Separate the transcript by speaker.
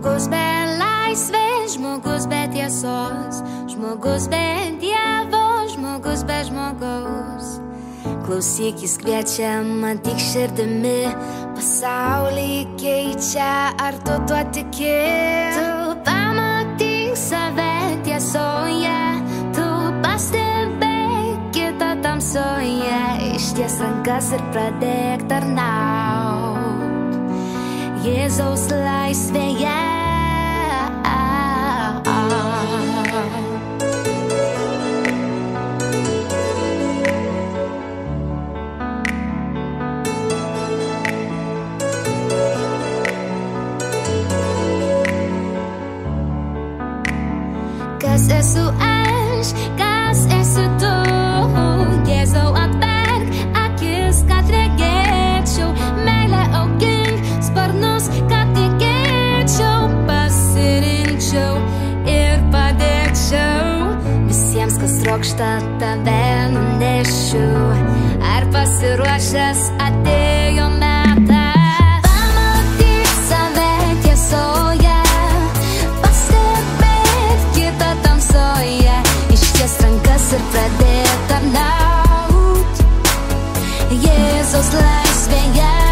Speaker 1: Žmogus be laisvės, žmogus be tiesos, žmogus be Dievo, žmogus be žmogaus. Klausyk, jis kviečia, man tik širdimi, pasaulį keičia, ar tu tuo tiki? Tu pamatyk save tiesoje, tu pastebėk kitą tamsoje, išties rankas ir pradėk tarnaut Jėzaus laisvėje. Kas esu aš, kas esi tu, Jėzau atverk akis, kad regėčiau, meilę augink sparnus, kad tikėčiau, pasirinkčiau ir padėčiau visiems, kas trokšta tave nunešiu. Ar pasiruošęs atėjo metas pamatyk save tiesoje, išties rankas ir pradėk tarnaut Jėzaus laisvėje.